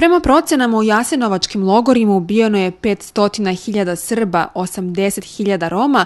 Prema procenama u jasenovačkim logorima ubijeno je 500.000 Srba, 80.000 Roma,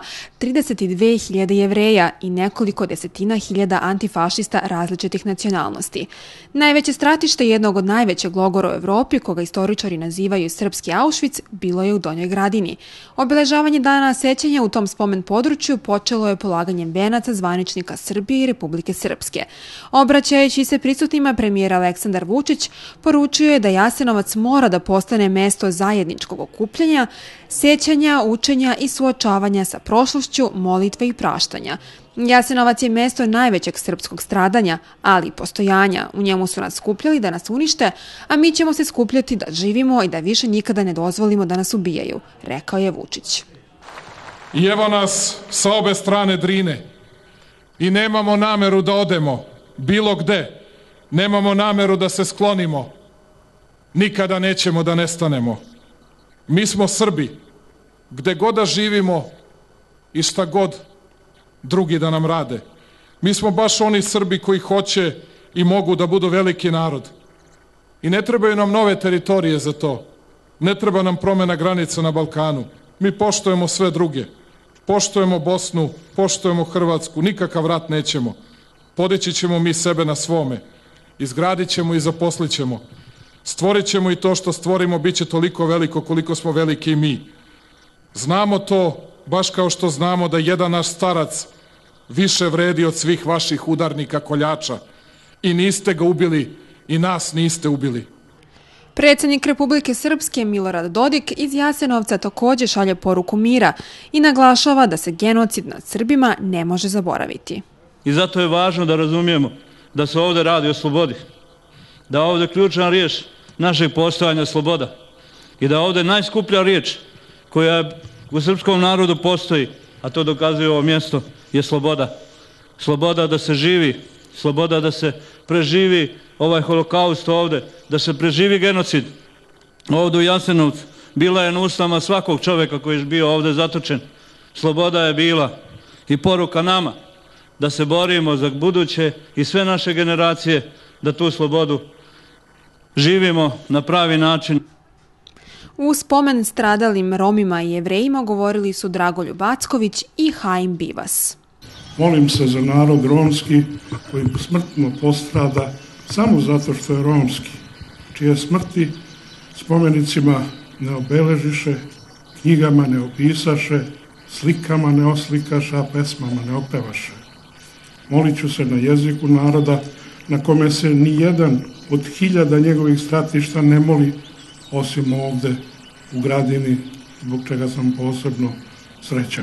32.000 Jevreja i nekoliko desetina hiljada antifašista različitih nacionalnosti. Najveće stratište jednog od najvećeg logora u Evropi, koga istoričari nazivaju srpski Auschwitz, bilo je u Donjoj Gradini. Obeležavanje dana sećanja u tom spomen području počelo je polaganjem venaca zvaničnika Srbije i Republike Srpske. Obraćajući se prisutnima, premijer Aleksandar Vučić poručio je da Jasenovac mora da postane mesto zajedničkog okupljanja, sećanja, učenja i suočavanja sa prošlošću, molitve i praštanja. Jasenovac je mesto najvećeg srpskog stradanja, ali i postojanja. U njemu su nas skupljali da nas unište, a mi ćemo se skupljati da živimo i da više nikada ne dozvolimo da nas ubijaju, rekao je Vučić. I evo nas sa obe strane Drine i nemamo nameru da odemo bilo gde, nemamo nameru da se sklonimo, nikada nećemo da nestanemo. Mi smo Srbi, gde god da živimo i šta god drugi da nam rade. Mi smo baš oni Srbi koji hoće i mogu da budu veliki narod. I ne trebaju nam nove teritorije za to. Ne treba nam promena granica na Balkanu. Mi poštujemo sve druge. Poštujemo Bosnu, poštujemo Hrvatsku, nikakav rat nećemo. Podići ćemo mi sebe na svome. Izgradit ćemo i zaposlit ćemo. Stvorit ćemo i to što stvorimo bit će toliko veliko koliko smo veliki i mi. Znamo to baš kao što znamo da jedan naš starac više vredi od svih vaših udarnika koljača. I niste ga ubili i nas niste ubili. Predsjednik Republike Srpske Milorad Dodik iz Jasenovca također šalje poruku mira i naglašava da se genocid nad Srbima ne može zaboraviti. I zato je važno da razumijemo da se ovdje radi o slobodi, da ovdje ključna riječ našeg postojanja sloboda i da ovdje najskuplja riječ koja u srpskom narodu postoji, a to dokazuje ovo mjesto, je sloboda. Sloboda da se živi, sloboda da se preživi ovaj holokaust ovdje, da se preživi genocid ovdje u Jasenovcu. Bila je na ustama svakog čovjeka koji je bio ovdje zatočen. Sloboda je bila i poruka nama da se borimo za buduće i sve naše generacije, da tu slobodu živimo na pravi način. U spomen stradalim Romima i Jevrejima govorili su Dragoljub Acković i Haim Bivas. Molim se za narod romski koji smrtno postrada samo zato što je romski, čije smrti spomenicima ne obeležiše, knjigama ne opisaše, slikama ne oslikaše, a pesmama ne opevaše. Molit ću se na jeziku naroda na kome se ni jedan od hiljada njegovih stratišta ne moli, osim ovde u Gradini, zbog čega sam posebno srećan.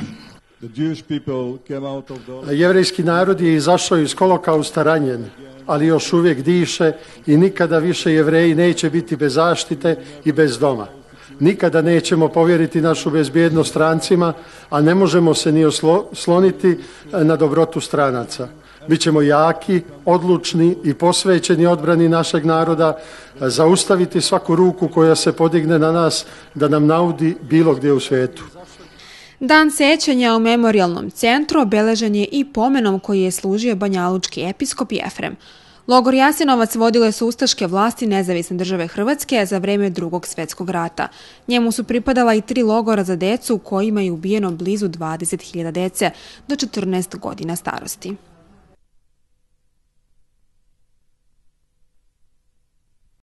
Jevrejski narod je izašao iz holokausta ranjen, ali još uvijek diše i nikada više Jevreji neće biti bez zaštite i bez doma. Nikada nećemo povjeriti našu bezbjednost strancima, a ne možemo se ni osloniti na dobrotu stranaca. Bićemo jaki, odlučni i posvećeni odbrani našeg naroda, zaustaviti svaku ruku koja se podigne na nas da nam naudi bilo gdje u svijetu. Dan sećanja u memorijalnom centru obeležen je i pomenom koji je služio banjalučki episkop Jefrem. Logor Jasenovac vodile su ustaške vlasti Nezavisne države Hrvatske za vreme Drugog svjetskog rata. Njemu su pripadala i 3 logora za decu u kojima je ubijeno blizu 20.000 dece do 14 godina starosti.